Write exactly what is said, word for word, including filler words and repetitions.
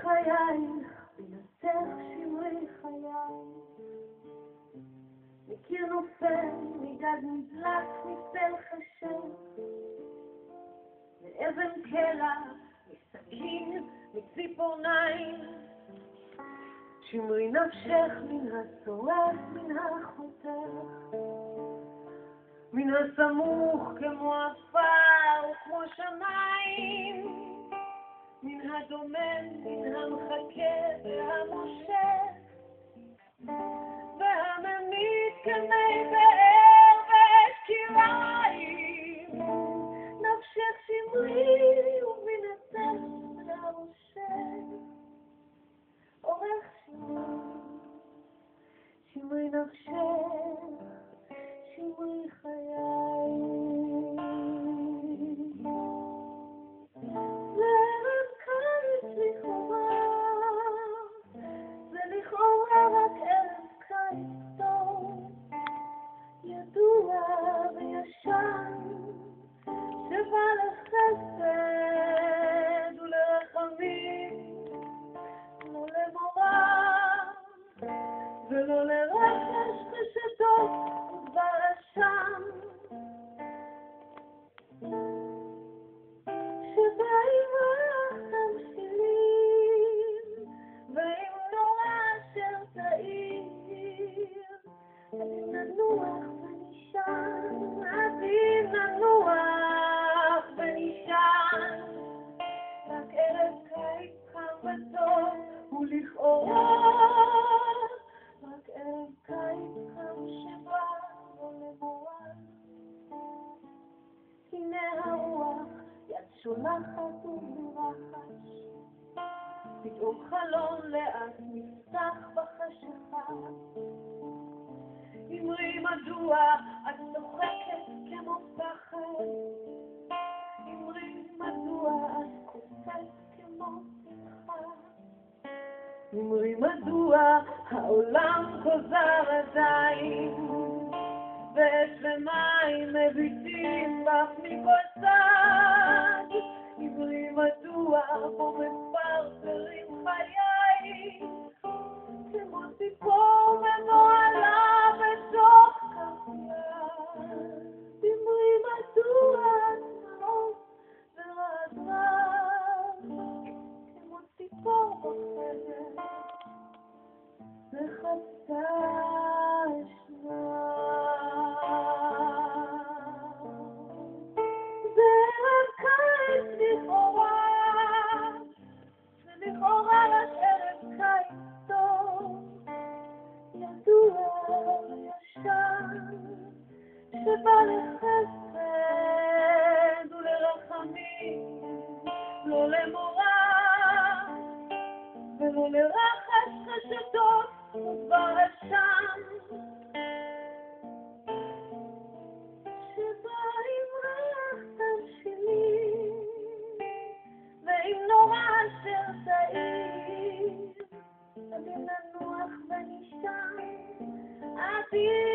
בחייך, בנצח שמרי חיי. מקיר נופל, מגג נדלק, מסל חשב, מאבן קלע, מסכין, מציפורניים. שמרי נפשך מן הצורף, מן החותך, מן הסמוך כמו עפר וכמו שמיים, מן הדומם, מן המחכה והמושך, והממית כמי באר ושקיריים. נפשך שמרי ומן הצל לראשך, אורך שמרי, שמרי נפשך, שמרי חיי. זה רק קיץ לכאורה, זה לכאורה רק ערב קיץ טוב, ידוע וישן, שבא לחסד ולרחמים, לא למורא ולא לרחש חשדות ודבר שבא עם רך תבשילים ועם נורא אשר תאיר, עדים ננוח ונשען, עדים ננוח ונשען. רק ערב קיץ חם וטוב ולכאורה, רק ערב קיץ חם שבא לא למורא. הנה הרוח יד שולחת ומרחש, פתאום חלון לאט נפתח בחשיכה. אמרי מדוע את צוחקת כמו פחד, אמרי מדוע את קופאת כמו שמחה, אמרי מדוע העולם כוזר עדיין, ואש ומים מביטים בך מכל צד. אמרי מדוע בו מפרפרים חיי, כמו ציפור מבוהלה בתוך כפייה. אמרי מדוע צמאות ורעד רב, כמו ציפור בחדר וחצה אשמה. זה רק קיץ לכאורה, ולכאורה רק ערב קיץ טוב, ידוע וישן, שבא לחסד ולרחמים, לא למורא ולא לרחש חשדות ודבר אשם, שבא עם רך תבשילים ועם נורא אשר תאיר, עדים ננוח ונשען, עדים